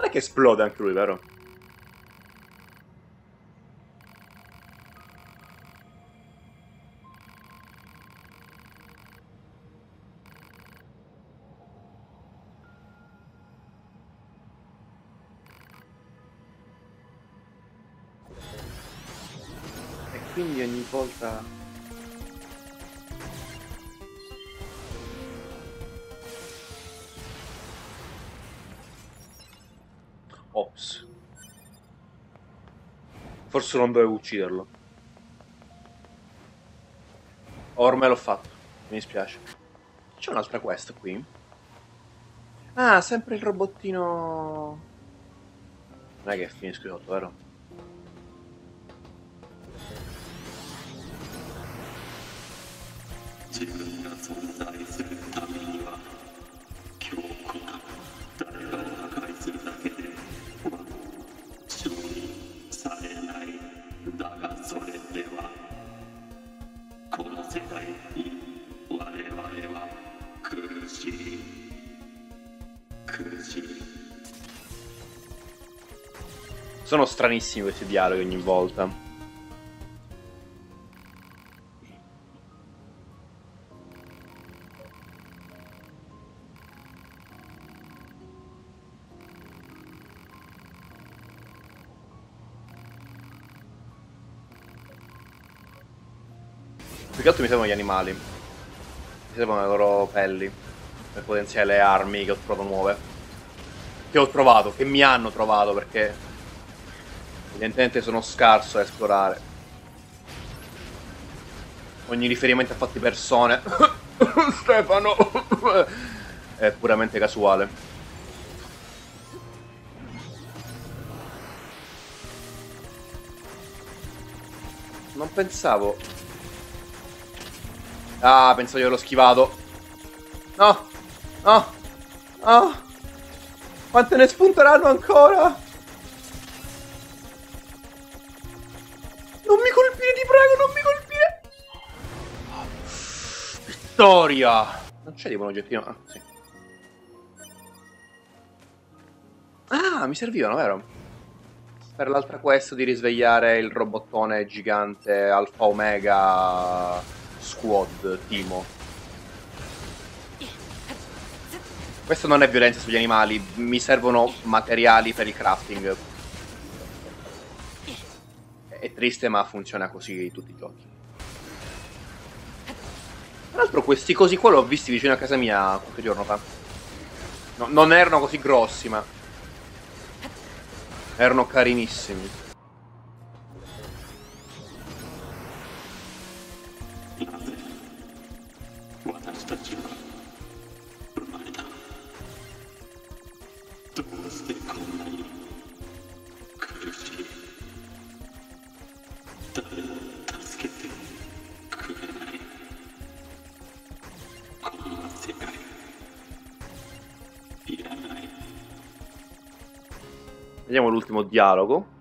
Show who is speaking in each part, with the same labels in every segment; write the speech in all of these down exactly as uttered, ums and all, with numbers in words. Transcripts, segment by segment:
Speaker 1: è che esplode anche lui, vero? E quindi ogni volta... Ops. Forse non dovevo ucciderlo. Ormai l'ho fatto. Mi dispiace. C'è un'altra quest qui? Ah, sempre il robottino... Non è che finisco sotto, vero? Sono stranissimi questi dialoghi ogni volta. Più che altro mi servono gli animali. Mi servono le loro pelli per potenziare le armi che ho trovato nuove. Che ho trovato, che mi hanno trovato, perché evidentemente sono scarso a esplorare. Ogni riferimento a fatti persone Stefano è puramente casuale. Non pensavo. Ah, pensavo io l'ho schivato. No, no, no. Quante ne spunteranno ancora? Non mi colpire, ti prego, non mi colpire. Vittoria. Non c'è tipo un oggettino? Ah, sì. Ah, mi servivano, vero? Per l'altra quest di risvegliare il robottone gigante Alfa Omega Squad Timo. Questo non è violenza sugli animali, mi servono materiali per il crafting. È triste, ma funziona così tutti i giochi. Tra l'altro questi cosi qua li ho visti vicino a casa mia qualche giorno fa. No, non erano così grossi, ma erano carinissimi. Vediamo l'ultimo dialogo.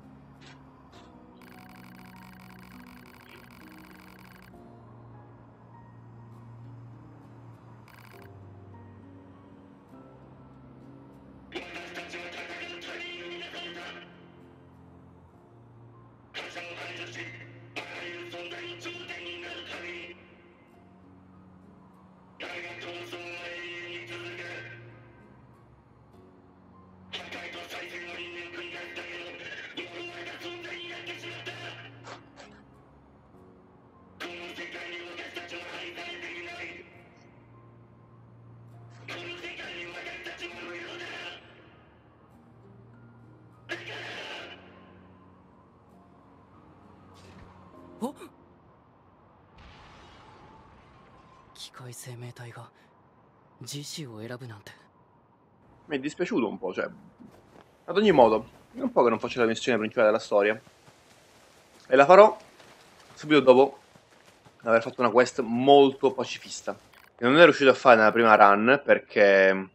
Speaker 1: Mi è dispiaciuto un po', cioè. Ad ogni modo, è un po' che non faccio la missione principale della storia. E la farò subito dopo aver fatto una quest molto pacifista. Che non ero riuscito a fare nella prima run perché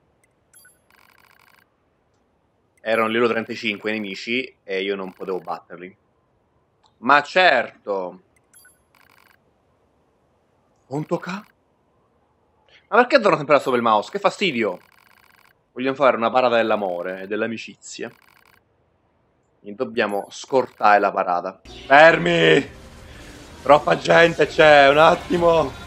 Speaker 1: erano livello trentacinque i nemici e io non potevo batterli. Ma certo! Un tocca? Ma perché torno sempre là sopra il mouse? Che fastidio! Vogliamo fare una parata dell'amore e dell'amicizia. E dobbiamo scortare la parata. Fermi! Troppa gente c'è, un attimo!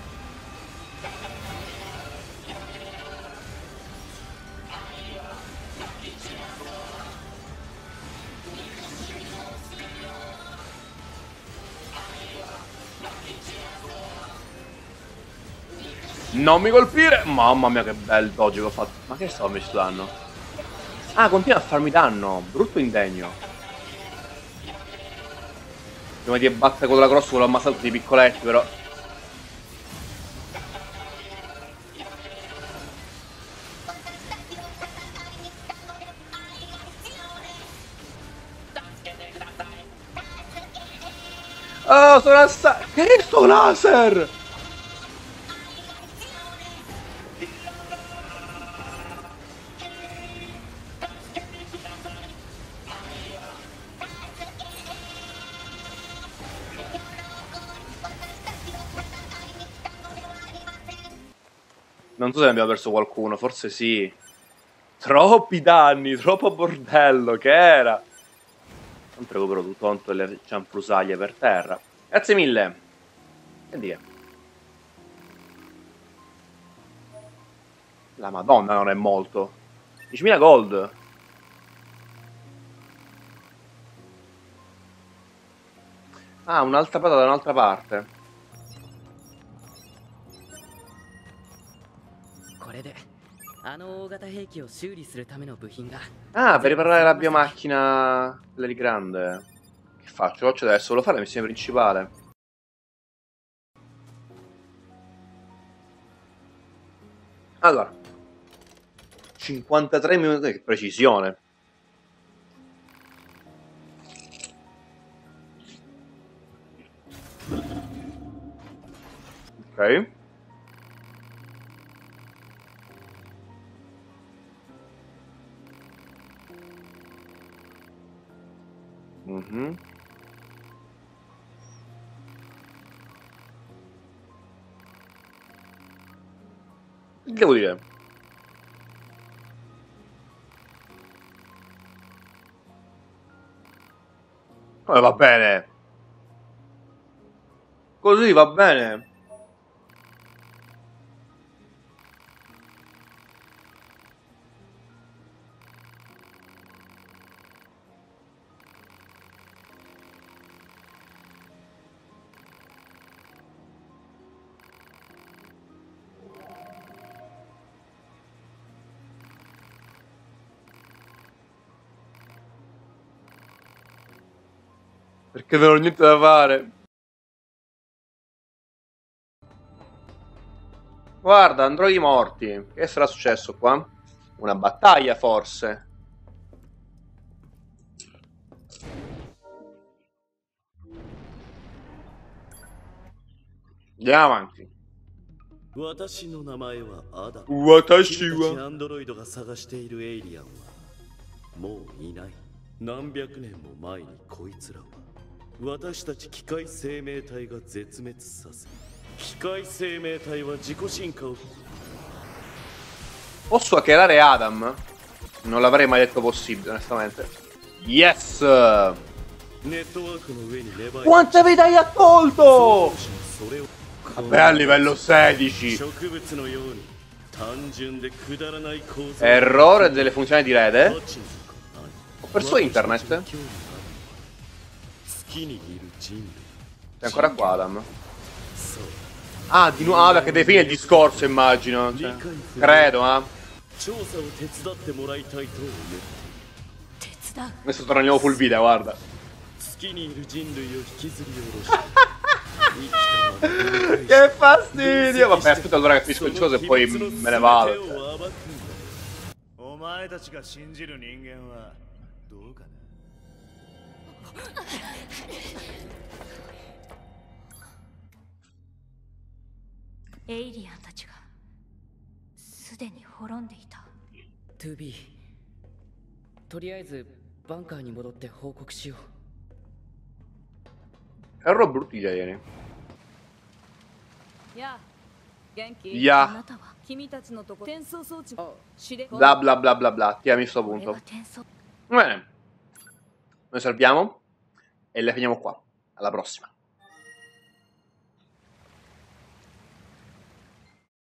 Speaker 1: Non mi colpire! Mamma mia che bel dodge che ho fatto. Ma che stavo messo danno? Ah, continua a farmi danno. Brutto indegno. Prima di battere con la cross l'ho ammazzato tutti i piccoletti, però. Oh, sono assassino! Che è sto laser? Non so se abbiamo perso qualcuno, forse sì. Troppi danni, troppo bordello, che era? Non recupero tutto le cianfrusaglie per terra. Grazie mille. Che dire? La madonna non è molto. diecimila gold. Ah, un'altra patata da un'altra parte. Ah, per riparare la biomacchina quella di grande. Che faccio? Faccio adesso, volevo fare la missione principale. Allora, cinquantatré minuti, che precisione. Ok. Mhm. Che devo dire? Come va bene? Così va bene. Perché non ho niente da fare. Guarda, androidi morti. Che sarà successo qua? Una battaglia, forse. Andiamo avanti. Watashi wa.
Speaker 2: アンドロイドが探しているエイリアンはもういない。何百年も前にこいつらは私たち機械生命体が絶滅させ、機械生命体は自己進化を。
Speaker 1: Posso hackerare Adam? Non l'avrei mai detto possibile, onestamente. Yes! Quante vite hai tolto? Vabbè, a livello sedici. Errore delle funzioni di rete? Ho perso internet? Sei ancora qua, Adam? Ah, di nuovo, ah, perché devi finire il discorso, immagino. Cioè, credo, eh. Adesso torna di nuovo full video, guarda. Che fastidio! Vabbè, aspetta allora che finisco il coso e poi me ne vado.
Speaker 3: トゥービー とりあえずバンカーに戻って報告しよう。
Speaker 1: Erro brutti ieri.
Speaker 4: Yeah.
Speaker 1: Ya. Bla bla bla bla bla. Tirami sto punto. Bene. Noi salviamo e la finiamo qua. Alla prossima.